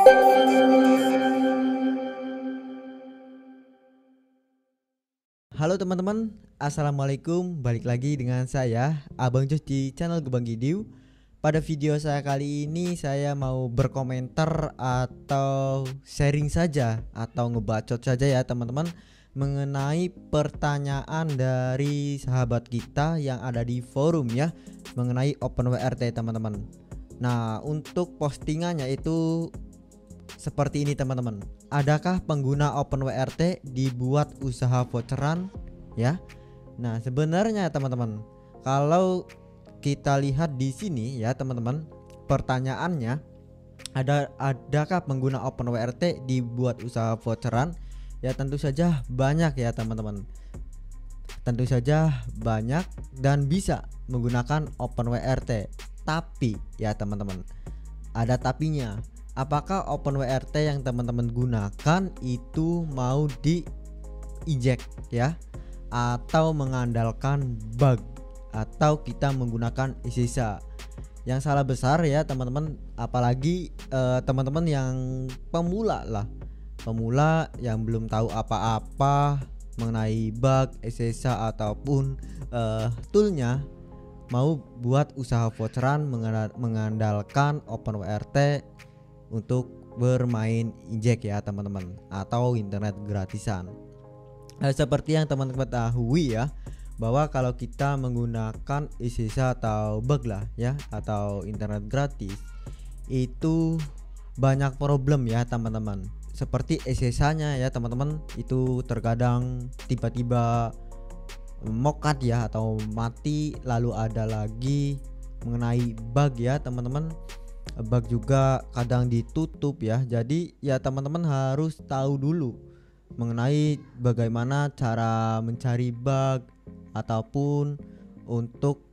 Halo teman-teman, assalamualaikum. Balik lagi dengan saya Abang Jos di channel Gebang Gidiu. Pada video saya kali ini saya mau berkomentar atau sharing saja atau ngebacot saja ya teman-teman, mengenai pertanyaan dari sahabat kita yang ada di forum ya, mengenai OpenWRT teman-teman. Nah, untuk postingannya itu seperti ini teman-teman. Adakah pengguna OpenWRT dibuat usaha voucheran ya? Nah, sebenarnya teman-teman, kalau kita lihat di sini ya teman-teman, pertanyaannya adakah pengguna OpenWRT dibuat usaha voucheran? Ya tentu saja banyak ya teman-teman. Tentu saja banyak dan bisa menggunakan OpenWRT. Tapi ya teman-teman, ada tapinya. Apakah OpenWRT yang teman-teman gunakan itu mau di-inject ya, atau mengandalkan bug, atau kita menggunakan SSH? Yang salah besar ya teman-teman, apalagi teman-teman yang pemula yang belum tahu apa-apa mengenai bug, SSH ataupun toolnya, mau buat usaha voucheran mengandalkan OpenWRT untuk bermain injek ya teman-teman, atau internet gratisan. Seperti yang teman-teman ketahui ya, bahwa kalau kita menggunakan SSH atau bug lah ya, atau internet gratis, itu banyak problem ya teman-teman. Seperti SSH-nya ya teman-teman, itu terkadang tiba-tiba mokat ya atau mati. Lalu ada lagi mengenai bug ya teman-teman, bug juga kadang ditutup ya. Jadi ya teman-teman harus tahu dulu mengenai bagaimana cara mencari bug ataupun untuk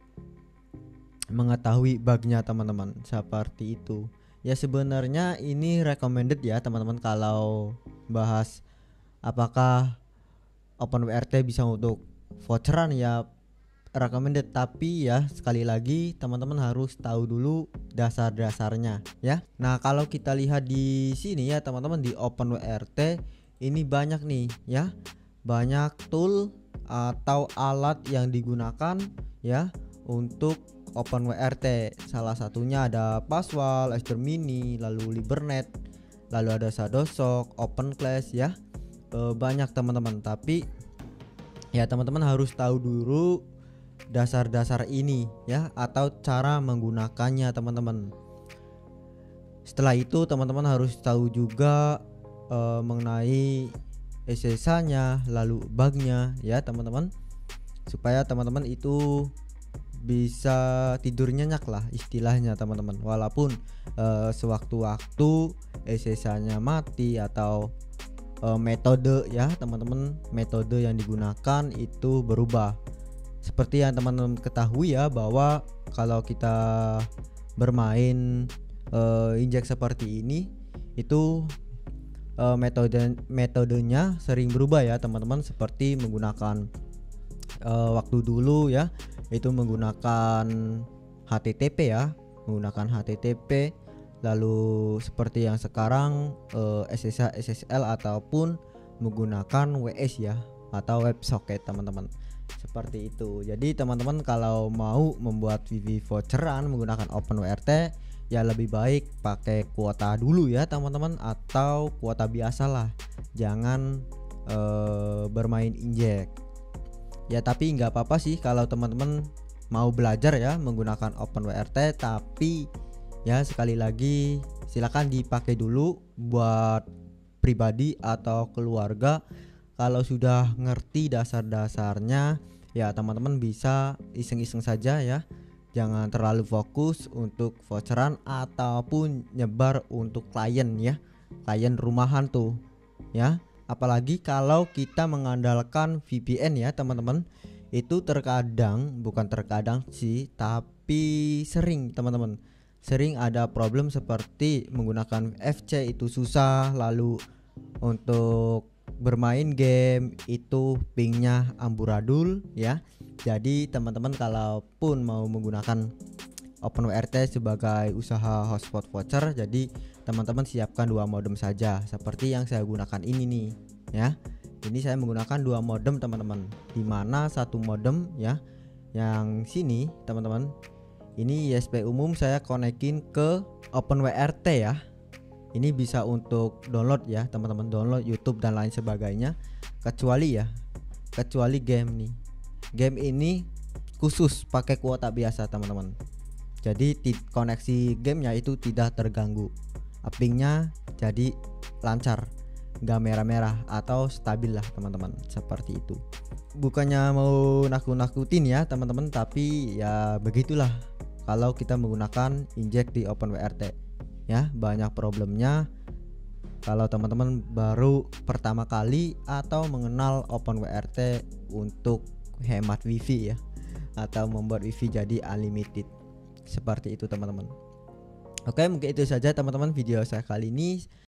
mengetahui bugnya teman-teman, seperti itu ya. Sebenarnya ini recommended ya teman-teman, kalau bahas apakah OpenWRT bisa untuk voucheran ya recommended, tapi ya sekali lagi teman-teman harus tahu dulu dasar-dasarnya ya. Nah, kalau kita lihat di sini ya teman-teman, di OpenWRT ini banyak nih ya, banyak tool atau alat yang digunakan ya untuk OpenWRT. Salah satunya ada Paswal, Extermini, lalu Libernet, lalu ada Shadowsock, OpenClash ya. Banyak teman-teman, tapi ya teman-teman harus tahu dulu dasar-dasar ini ya, atau cara menggunakannya teman-teman. Setelah itu teman-teman harus tahu juga mengenai SSH-nya, lalu bugnya ya teman-teman, supaya teman-teman itu bisa tidur nyenyak lah istilahnya teman-teman. Walaupun sewaktu-waktu SSH-nya mati atau metode ya teman-teman, metode yang digunakan itu berubah. Seperti yang teman-teman ketahui ya, bahwa kalau kita bermain injek seperti ini, itu metodenya sering berubah ya teman-teman. Seperti menggunakan waktu dulu ya, itu menggunakan HTTP ya, menggunakan HTTP. Lalu seperti yang sekarang SSH, SSL ataupun menggunakan WS ya, atau WebSocket teman-teman. Seperti itu. Jadi teman-teman kalau mau membuat VV voucheran menggunakan OpenWRT, ya lebih baik pakai kuota dulu ya teman-teman, atau kuota biasa lah, jangan bermain injek ya. Tapi nggak apa-apa sih kalau teman-teman mau belajar ya menggunakan OpenWRT, tapi ya sekali lagi silakan dipakai dulu buat pribadi atau keluarga. Kalau sudah ngerti dasar-dasarnya ya teman-teman bisa iseng-iseng saja ya, jangan terlalu fokus untuk voucheran ataupun nyebar untuk klien ya, klien rumahan tuh ya. Apalagi kalau kita mengandalkan VPN ya teman-teman, itu bukan terkadang sih, tapi sering teman-teman, sering ada problem seperti menggunakan FC itu susah, lalu untuk bermain game itu pingnya amburadul ya. Jadi teman-teman kalaupun mau menggunakan OpenWRT sebagai usaha hotspot voucher, jadi teman-teman siapkan 2 modem saja seperti yang saya gunakan ini nih ya. Ini saya menggunakan 2 modem teman-teman, dimana satu modem ya yang sini teman-teman, ini USB umum saya konekin ke OpenWRT ya. Ini bisa untuk download ya teman-teman, download YouTube dan lain sebagainya, kecuali game nih. Game ini khusus pakai kuota biasa teman-teman. Jadi koneksi gamenya itu tidak terganggu, pingnya jadi lancar, nggak merah-merah atau stabil lah teman-teman, seperti itu. Bukannya mau nakut-nakutin ya teman-teman, tapi ya begitulah kalau kita menggunakan injek di OpenWRT ya, banyak problemnya kalau teman-teman baru pertama kali atau mengenal OpenWRT untuk hemat wifi ya, atau membuat wifi jadi unlimited, seperti itu teman-teman. Oke, mungkin itu saja teman-teman video saya kali ini.